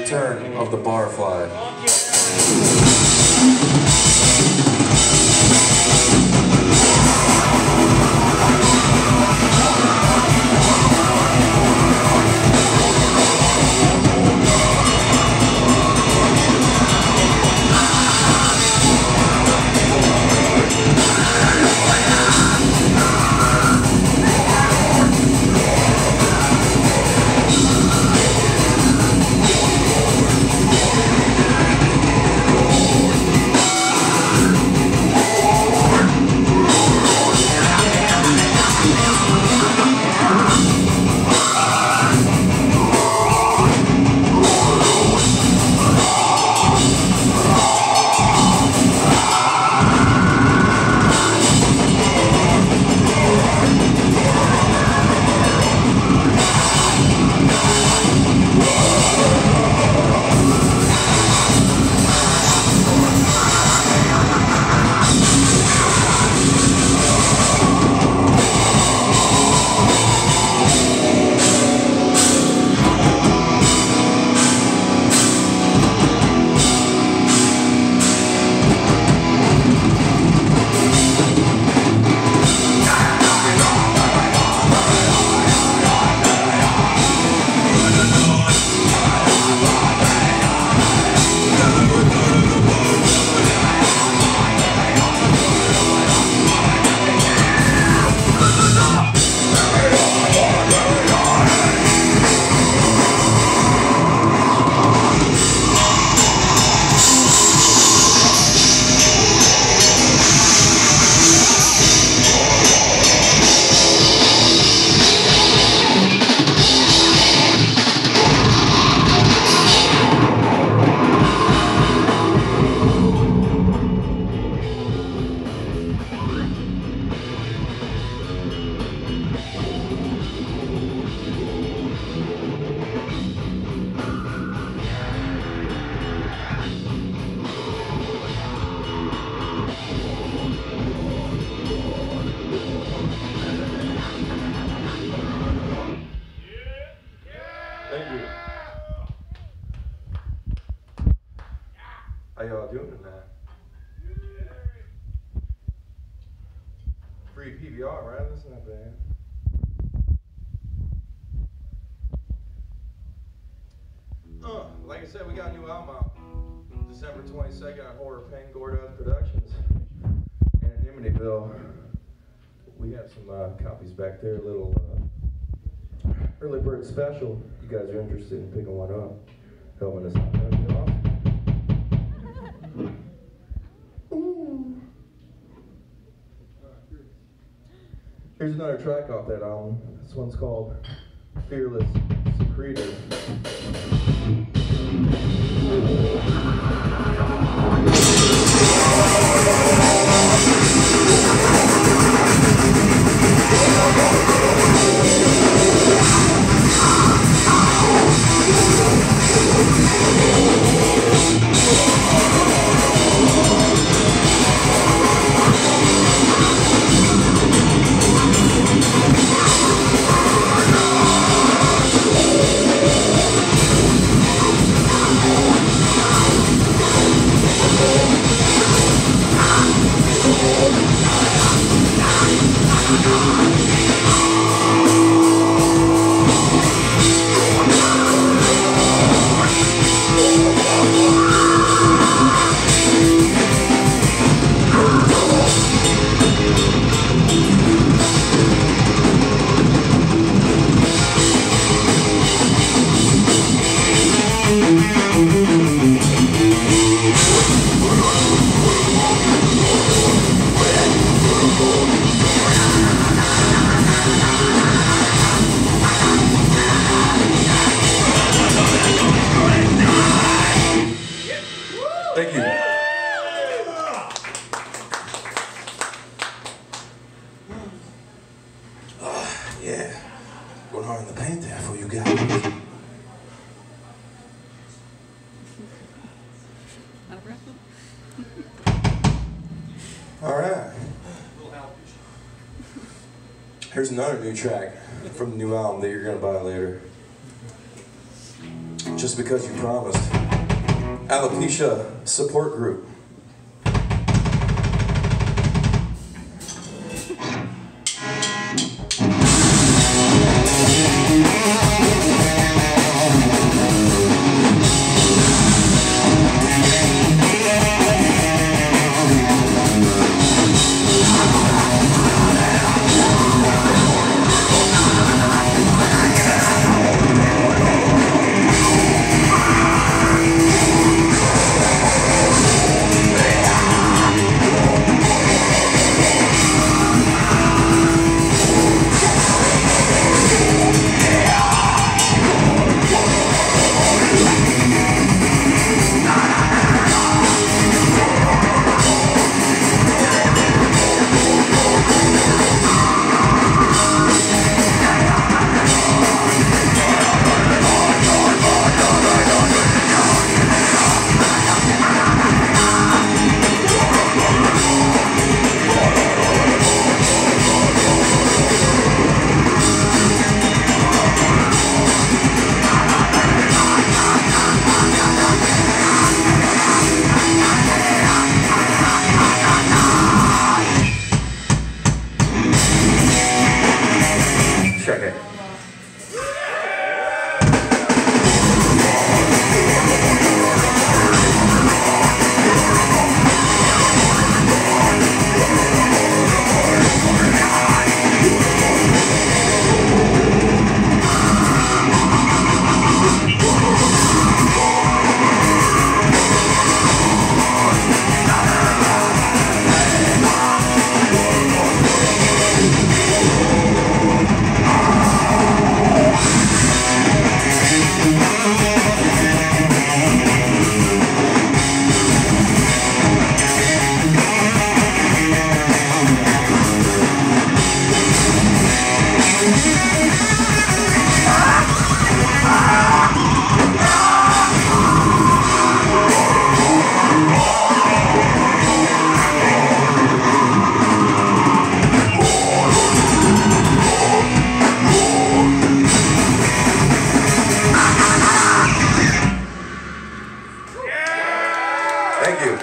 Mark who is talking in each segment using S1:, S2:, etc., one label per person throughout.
S1: return of the Barfly.
S2: How y'all doing tonight? Free PBR, right? That's not bad. Like I said, we got a new album out December 22nd on Horror Pain Gordas Productions in Amityville. We have some copies back there, a little early bird special. You guys are interested in picking one up, helping us out. That'd be awesome. Here's another track off that album. This one's called Fearless Secretor. Thank you. Yeah. Going hard in the paint there for you guys. All right. Here's another new track from the new album that you're going to buy later. just because you promised. Alopecia Support Group. Thank you.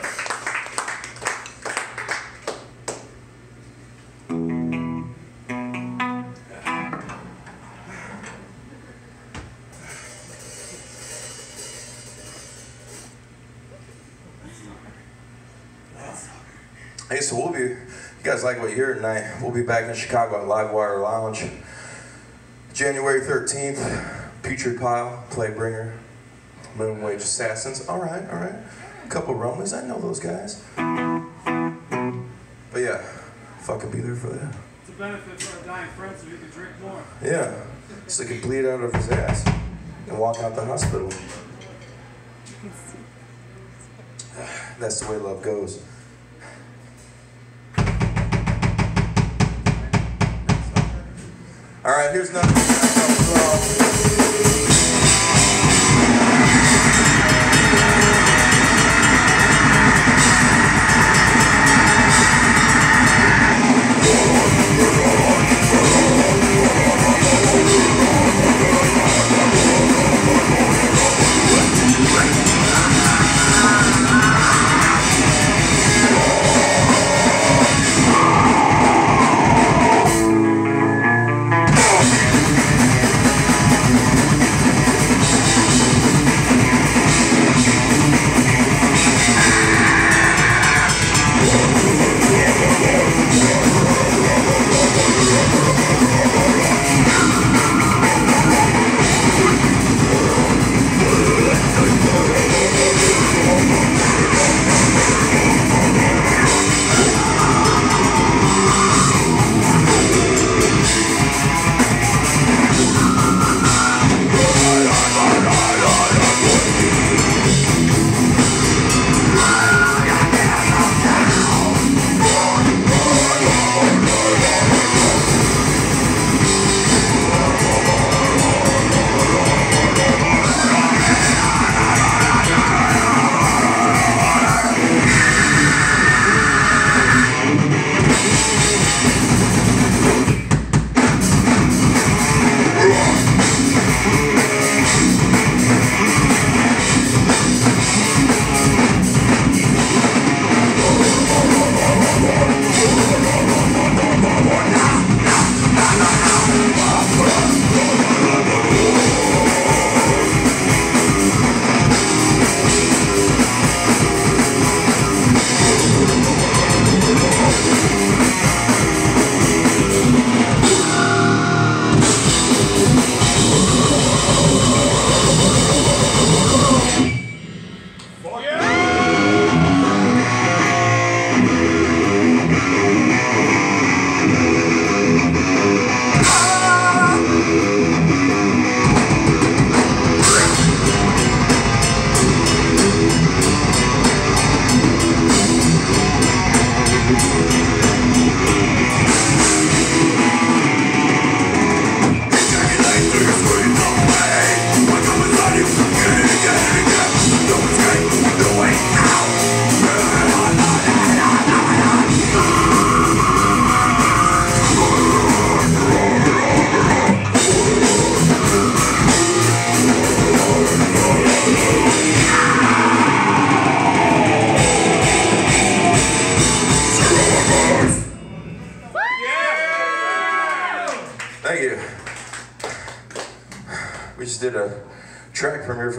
S2: Hey, so you guys like what you hear tonight? We'll be back in Chicago at Livewire Lounge. January 13th, Putrid Pile, Playbringer, Moon Wage Assassins. All right. A couple Romans, I know those guys. But yeah, fucking be there for that.
S1: It's a benefit for a dying friend so he can drink more.
S2: Yeah, so he can bleed out of his ass and walk out the hospital. That's the way love goes. All right, here's nothing.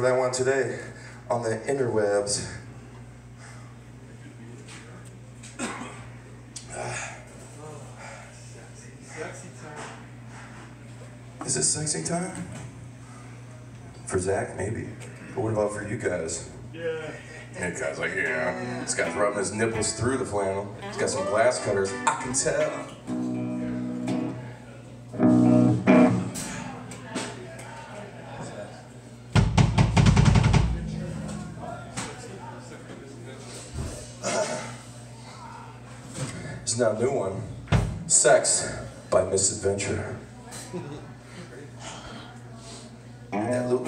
S3: for that one today on the interwebs.
S1: Sexy time.
S3: Is it sexy time? For Zach, maybe. But what about for you guys?
S1: Yeah.
S3: That guy's like, yeah. This guy's rubbing his nipples through the flannel. He's got some glass cutters. I can tell. There's now a new one. Sex by Misadventure. That little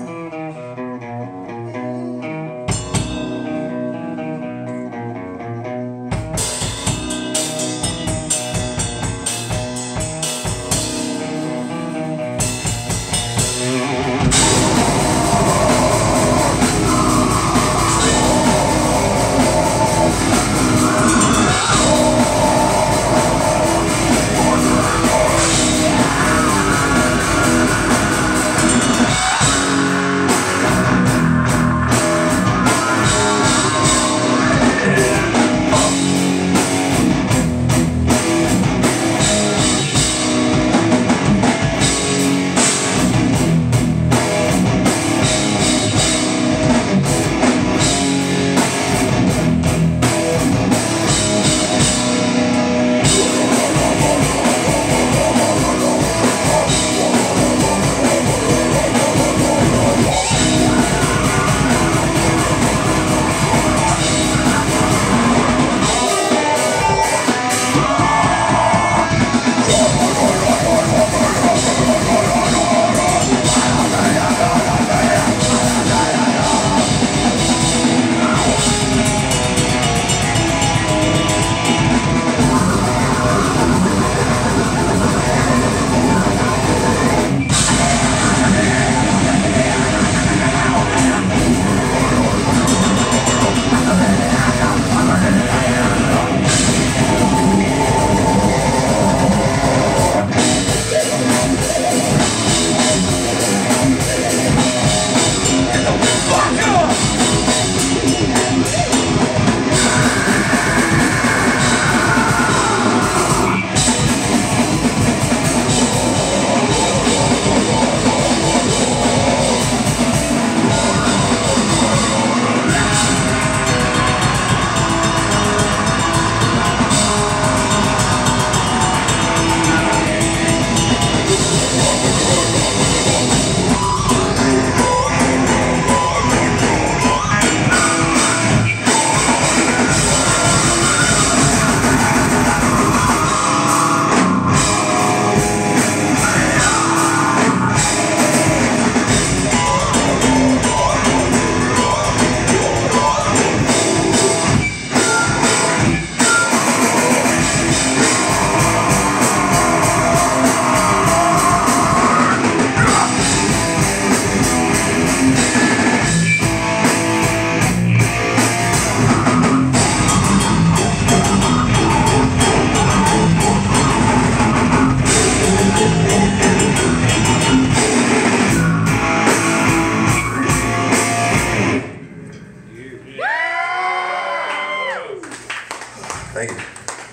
S3: Thank you.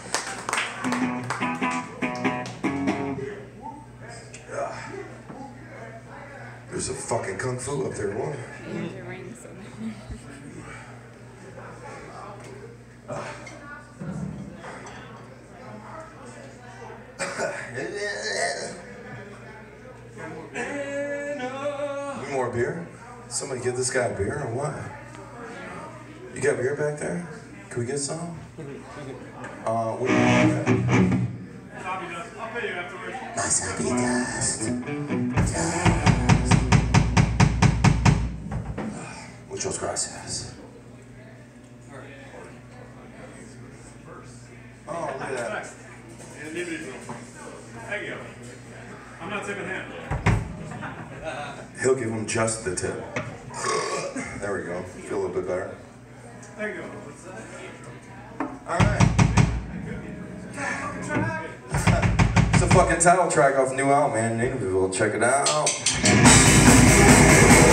S3: There's a fucking kung fu up there, what? Need more beer? Somebody give this guy a beer or what? You got beer back there? Can we get some? What do you want?
S1: Copy dust. I'll pay you afterwards.
S3: Wasabi dust. Muchas gracias. Oh, look at that.
S1: And Nimityville. Thank you. I'm not tipping him.
S3: He'll give him just the tip. There we go. Feel a little bit better.
S1: Thank you.
S3: Alright. It's a fucking title track off the new album, man. Nimityville. Check it out.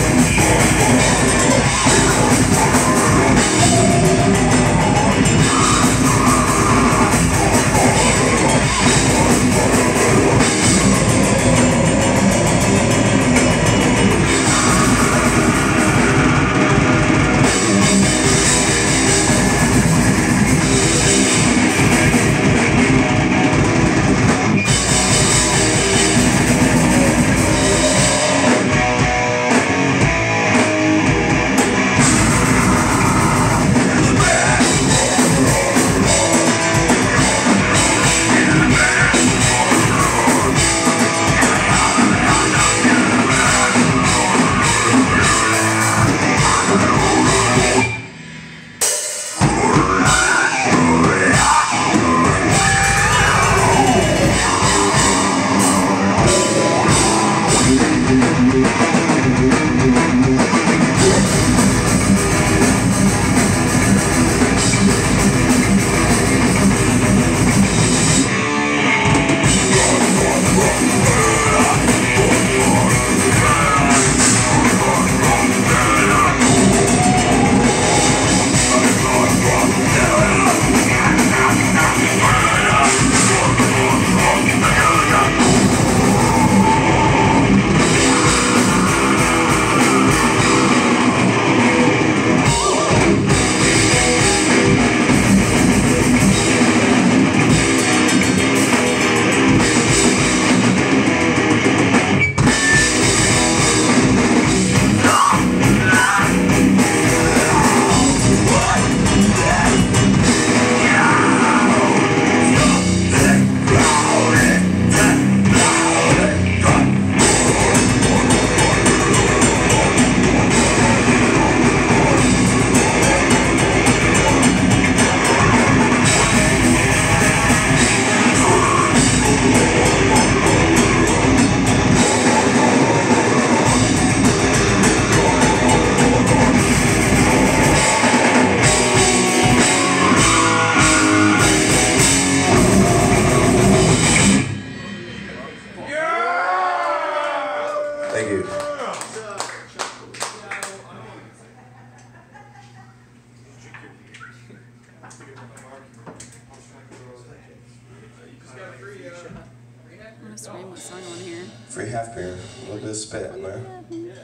S3: Free half beer, a little bit of spit in there.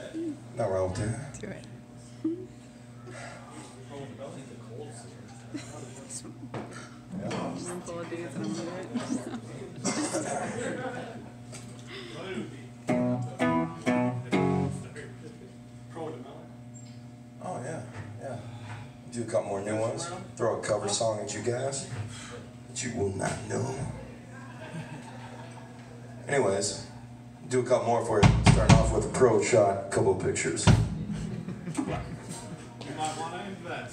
S3: Not wrong with that.
S4: That's right. I'm full of dudes and I'm gonna
S3: Oh yeah, yeah. Do a couple more new ones. Throw a cover song at you guys that you will not know. Anyways, do a couple more for you. Starting off with a pro shot, couple of pictures.
S1: You might want to invest.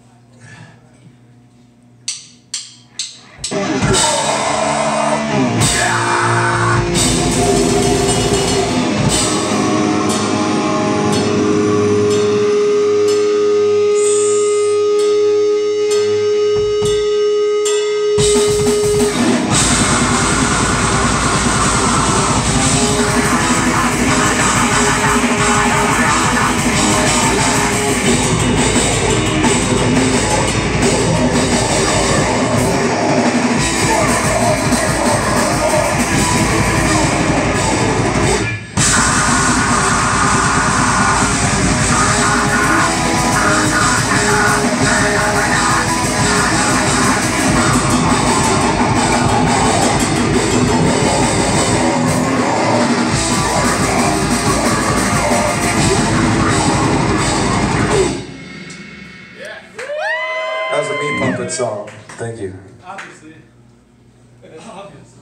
S3: That was a me pumping song. Thank you.
S1: Obviously. Obviously.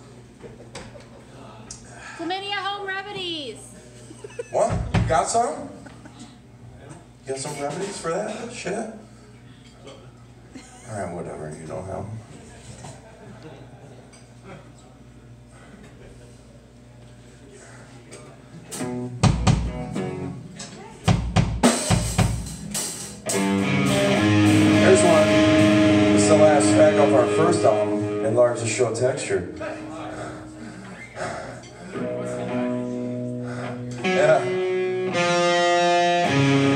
S4: Chlamydia home remedies.
S3: What? You got some? You got some remedies for that shit? Alright, whatever. You don't have them. Here's one. This is the last track off our first album, Enlarge the Show Texture. Yeah.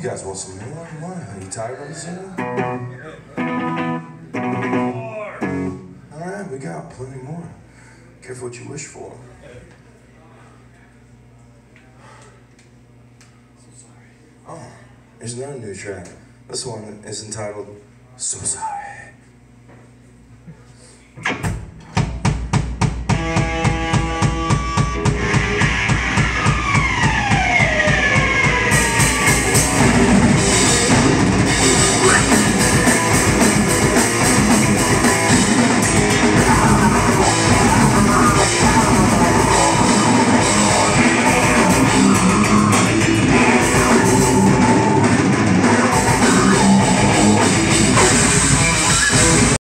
S3: guys want some more? What? Are you tired of listening?
S1: More.
S3: Alright, we got plenty more. Careful what you wish for. Oh, there's another new track. This one is entitled So Sorry.